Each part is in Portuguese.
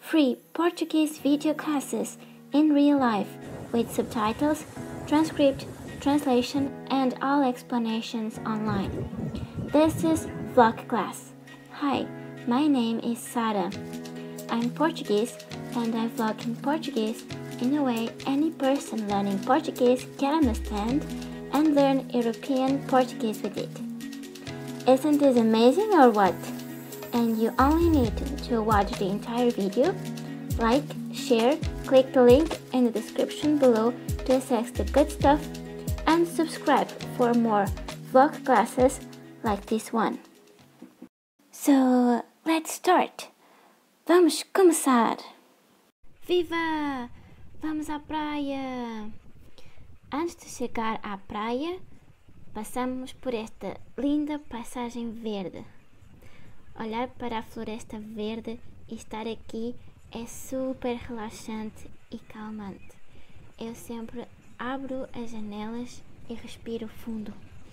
free Portuguese video classes in real life with subtitles, transcript, translation, and all explanations online. This is Vlog Class. Hi, my name is Sara. I'm Portuguese and I vlog in Portuguese in a way any person learning Portuguese can understand and learn European Portuguese with it. Isn't this amazing or what? And you only need to watch the entire video, like, share, click the link in the description below to access the good stuff, and subscribe for more vlog classes like this one. So, let's start! Vamos começar! Viva! Vamos à praia! Antes de chegar à praia, passamos por esta linda paisagem verde. Olhar para a floresta verde e estar aqui é super relaxante e calmante. Eu sempre abro as janelas e respiro fundo.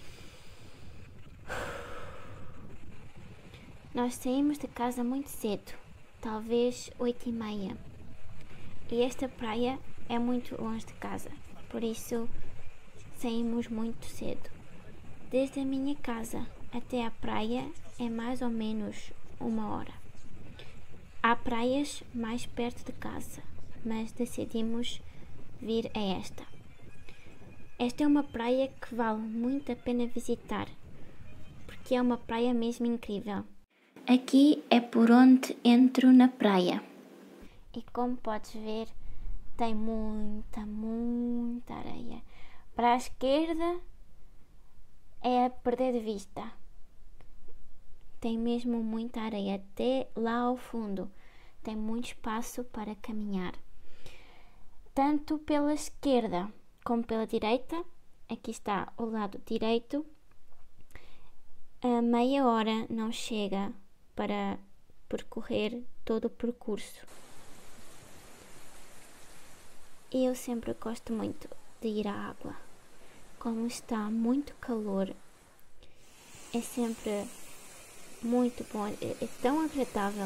Nós saímos de casa muito cedo, talvez 8h30. E esta praia é muito longe de casa, por isso saímos muito cedo. Desde a minha casa até à praia é mais ou menos 1 hora. Há praias mais perto de casa, mas decidimos vir a esta. Esta é uma praia que vale muito a pena visitar, porque é uma praia mesmo incrível. Aqui é por onde entro na praia. E como podes ver, tem muita areia. Para a esquerda é a perder de vista. Tem mesmo muita areia, até lá ao fundo. Tem muito espaço para caminhar. Tanto pela esquerda como pela direita. Aqui está o lado direito. A meia hora não chega para percorrer todo o percurso. Eu sempre gosto muito de ir à água. Como está muito calor, é sempre muito bom, é tão agradável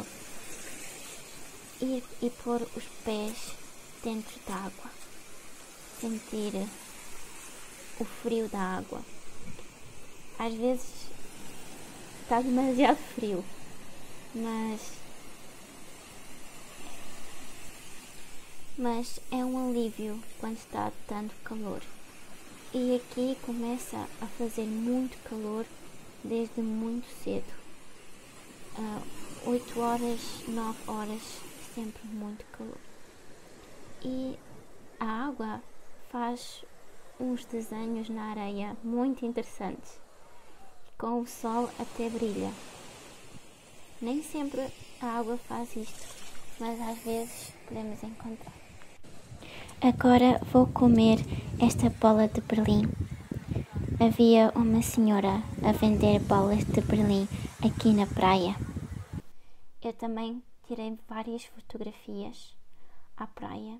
ir e pôr os pés dentro da água, sentir o frio da água. Às vezes está demasiado frio, mas é um alívio quando está tanto calor. E aqui começa a fazer muito calor desde muito cedo. 8 horas, 9 horas, sempre muito calor. E a água faz uns desenhos na areia muito interessantes. Com o sol até brilha. Nem sempre a água faz isto, mas às vezes podemos encontrar. Agora vou comer esta bola de Berlim. Havia uma senhora a vender bolas de Berlim aqui na praia. Eu também tirei várias fotografias à praia.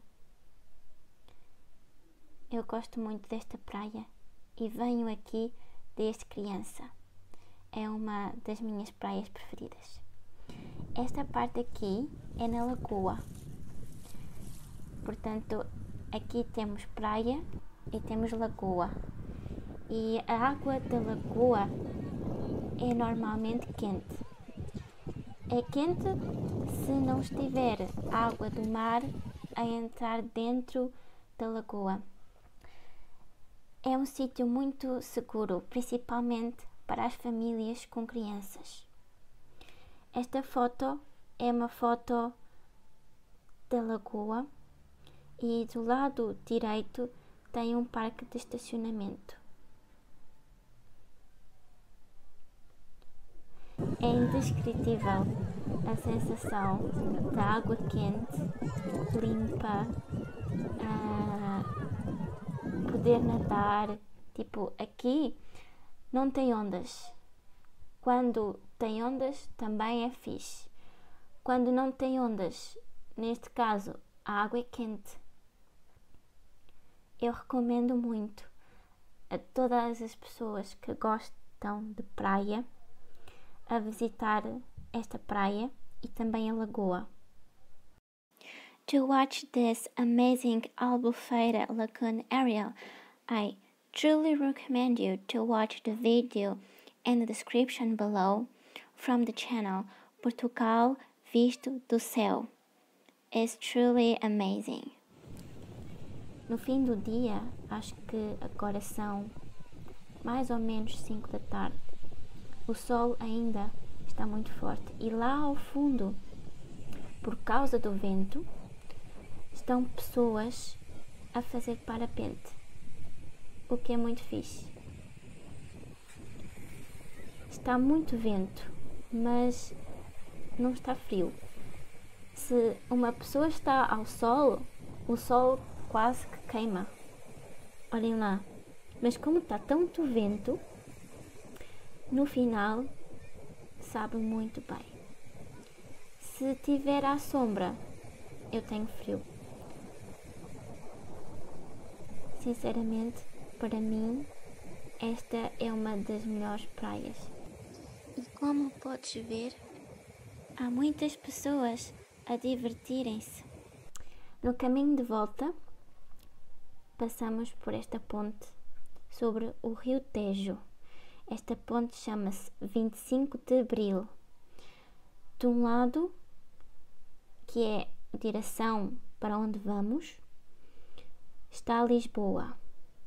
Eu gosto muito desta praia e venho aqui desde criança. É uma das minhas praias preferidas. Esta parte aqui é na lagoa. Portanto, aqui temos praia e temos lagoa. E a água da lagoa é normalmente quente. É quente se não estiver água do mar a entrar dentro da lagoa. É um sítio muito seguro, principalmente para as famílias com crianças. Esta foto é uma foto da lagoa e do lado direito tem um parque de estacionamento. É indescritível a sensação da água quente, limpa, poder nadar. Tipo, aqui não tem ondas. Quando tem ondas também é fixe. Quando não tem ondas, neste caso a água é quente. Eu recomendo muito a todas as pessoas que gostam de praia a visitar esta praia e também a lagoa. To watch this amazing Albufeira Lagoon area, I truly recommend you to watch the video in the description below from the channel Portugal Visto do Céu. It's truly amazing. No fim do dia, acho que agora são mais ou menos 5 da tarde. O sol ainda está muito forte e lá ao fundo, por causa do vento, estão pessoas a fazer parapente, o que é muito fixe. Está muito vento, mas não está frio. Se uma pessoa está ao sol, o sol quase que queima. Olhem lá. Mas como está tanto vento, no final sabe muito bem. Se tiver à sombra, eu tenho frio. Sinceramente, para mim, esta é uma das melhores praias. E como podes ver, há muitas pessoas a divertirem-se. No caminho de volta, passamos por esta ponte sobre o Rio Tejo. Esta ponte chama-se 25 de Abril. De um lado, que é a direção para onde vamos, está Lisboa,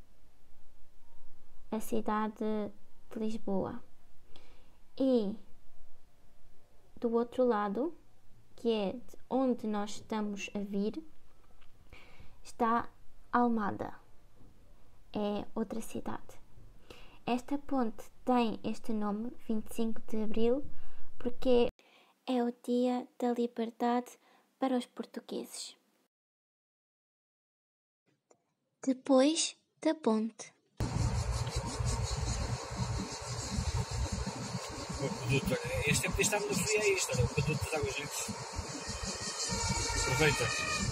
a cidade de Lisboa. E do outro lado, que é de onde nós estamos a vir, está Almada, é outra cidade. Esta ponte tem este nome, 25 de Abril, porque é o dia da liberdade para os portugueses. Depois da ponte. Doutor, este tempo está muito frio, é isto, olha, o produto das águas verdes. Aproveita.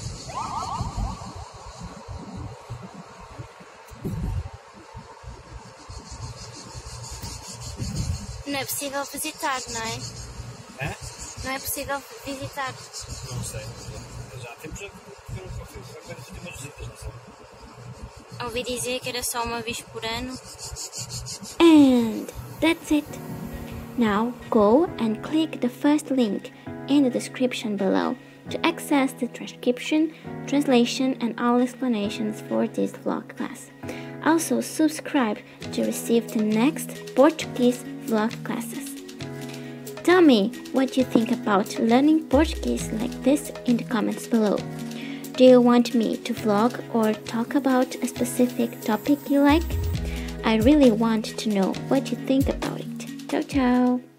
Não é possível visitar, não é? É? Não é possível visitar. Não sei, já temos a ver o café, agora já temos visitas, não sei. Ouvi dizer que era só uma vez por ano. And that's it. Now go and click the first link in the description below to access the transcription, translation and all explanations for this vlog class. Also subscribe to receive the next Portuguese vlog classes. Tell me what you think about learning Portuguese like this in the comments below. Do you want me to vlog or talk about a specific topic you like? I really want to know what you think about it. Ciao, ciao!